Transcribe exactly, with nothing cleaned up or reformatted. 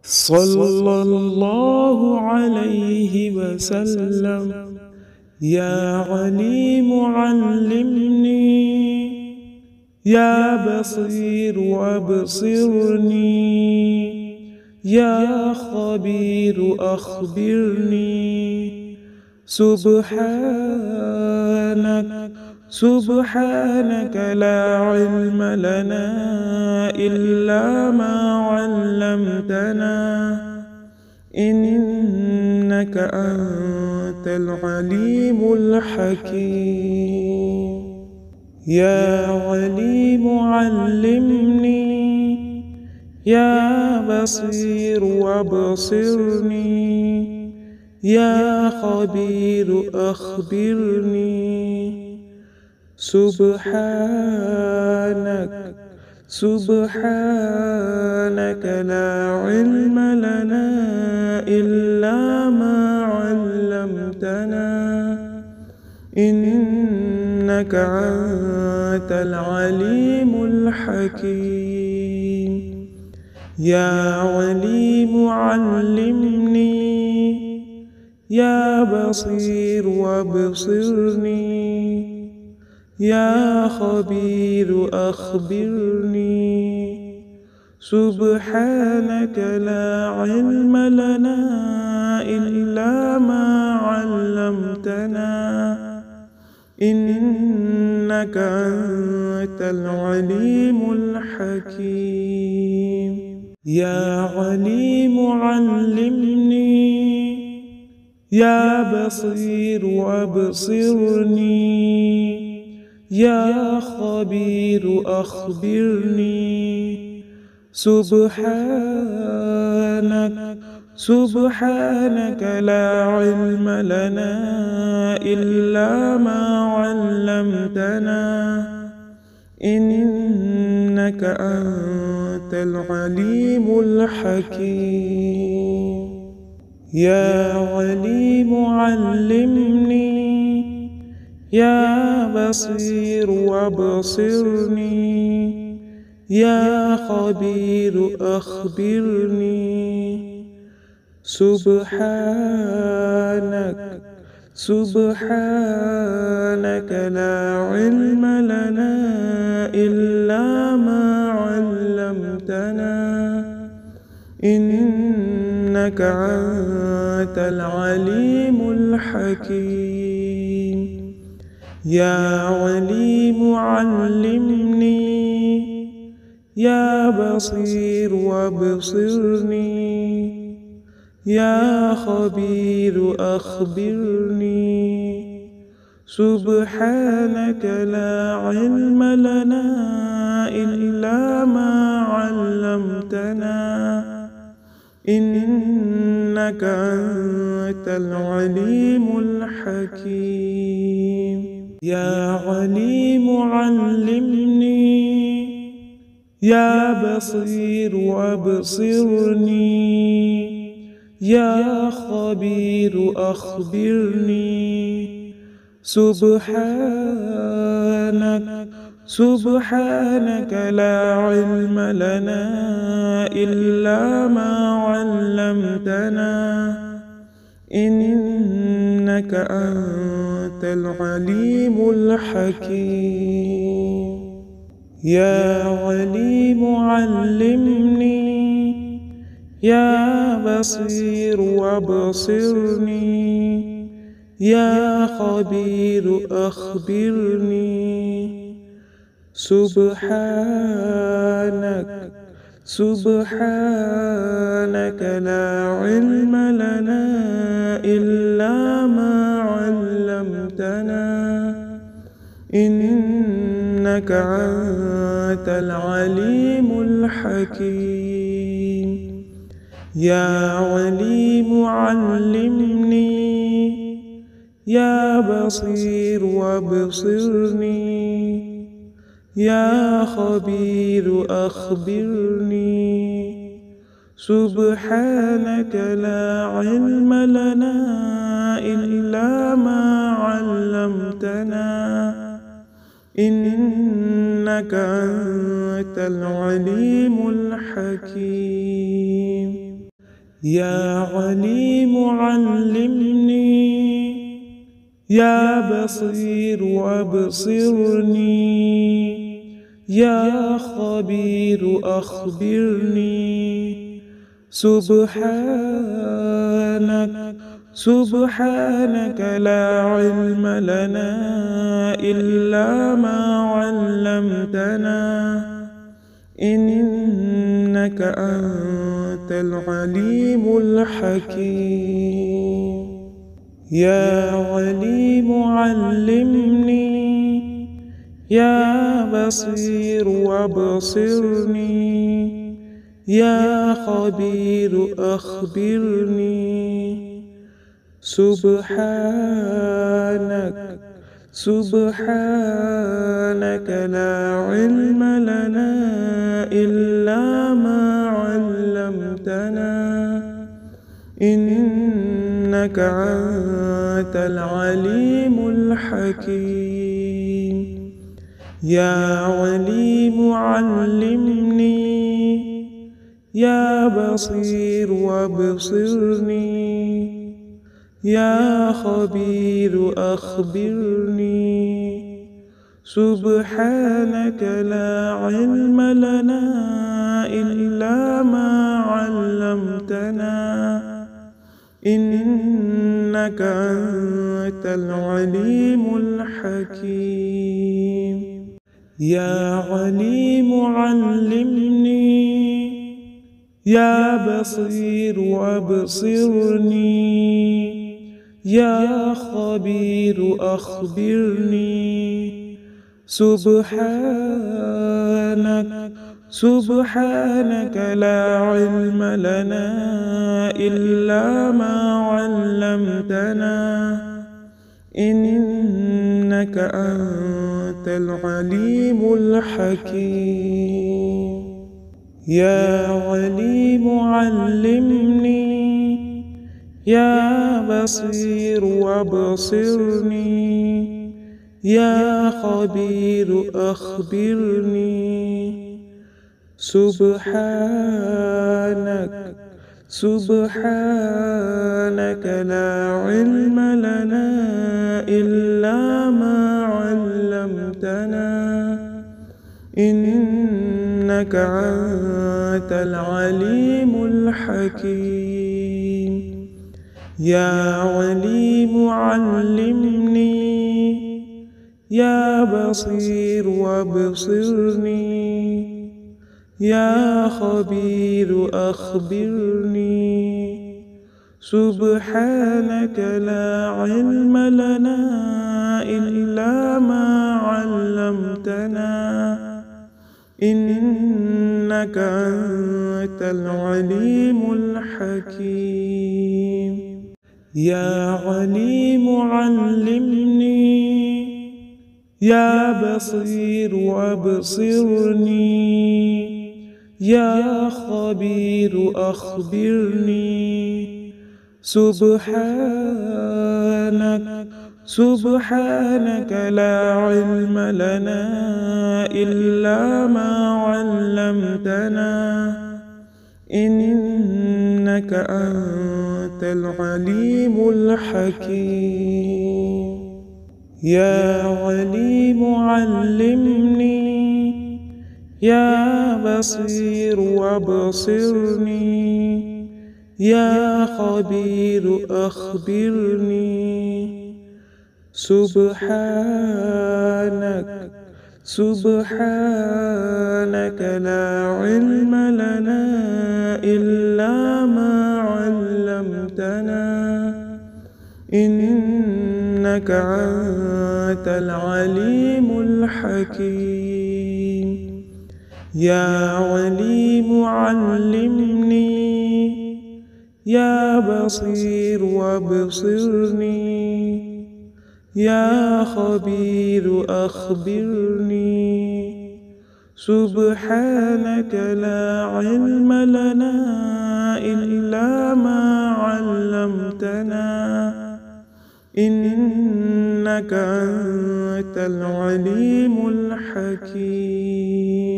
صلى الله عليه وسلم. يا عليم علمني، يا بصير أبصرني، يا خبير أخبرني. سبحانك سبحانك لا علم لنا إلا ما علمتنا، إنك أنت العليم الحكيم. يا عليم علمني، يا بصير أبصرني، يا خبير أخبرني. سبحانك سبحانك لا علم لنا إلا ما علمتنا، إنك أنت العليم الحكيم. يا عليم علمني، يا بصير أبصرني، يا خبير أخبرني. سبحانك لا علم لنا إلا ما علمتنا، إنك أنت العليم الحكيم. يا عليم علمني، يا بصير أبصرني، يا خبير أخبرني. سبحانك سبحانك لا علم لنا إلا ما علمتنا، إنك أنت العليم الحكيم. يا عليم علمني، يا بصير أبصرني، يا خبير أخبرني. سبحانك سبحانك لا علم لنا إلا ما علمتنا، إنك أنت العليم الحكيم. يا عليم علمني، يا بصير أبصرني، يا خبير أخبرني. سبحانك لا علم لنا إلا ما علمتنا، إنك أنت العليم الحكيم. يا عليم علمني، يا بصير أبصرني، يا خبير أخبرني. سبحانك سبحانك لا علم لنا إلا ما علمتنا، إنك أنت العليم الحكيم. يا عليم علمني، يا بصير أبصرني، يا خبير أخبرني. سبحانك سبحانك لا علم لنا إلا ما علمتنا، إنك أنت العليم الحكيم. يا عليم علمني، يا بصير أبصرني، يا خبير أخبرني. سبحانك لا علم لنا إلا ما علمتنا، إنك أنت العليم الحكيم. يا عليم علمني، يا بصير أبصرني، يا خبير أخبرني. سبحانك سبحانك لا علم لنا إلا ما علمتنا، إنك أنت العليم الحكيم. يا عليم علمني، يا بصير أبصرني، يا خبير أخبرني. سبحانك سبحانك لا علم لنا إلا ما علمتنا، إنك أنت العليم الحكيم. يا عليم علمني، يا بصير أبصرني، يا خبير أخبرني. سبحانك لا علم لنا إلا ما علمتنا، إنك أنت العليم الحكيم. يا عليم علمني، يا بصير أبصرني، يا خبير أخبرني. سبحانك سبحانك لا علم لنا إلا ما علمتنا، إنك أنت العليم الحكيم. يا عليم علمني، يا بصير أبصرني، يا خبير أخبرني. سبحانك سبحانك لا علم لنا إلا ما علمتنا، إنك أنت العليم الحكيم. يا عليم علمني، يا بصير أبصرني، يا خبير أخبرني. سبحانك لا علم لنا إلا ما علمتنا، إنك أنت العليم الحكيم. يا عليم علمني، يا بصير أبصرني، يا خبير أخبرني. سبحانك سبحانك لا علم لنا إلا ما علمتنا، إنك أنت العليم الحكيم. يا عليم علمني، يا بصير أبصرني، يا خبير أخبرني. سبحانك سبحانك لا علم لنا إلا ما علمتنا، إنك أنت العليم الحكيم. يا عليم علمني، يا بصير أبصرني، يا خبير أخبرني. سبحانك لا علم لنا إلا ما علمتنا، إنك أنت العليم الحكيم.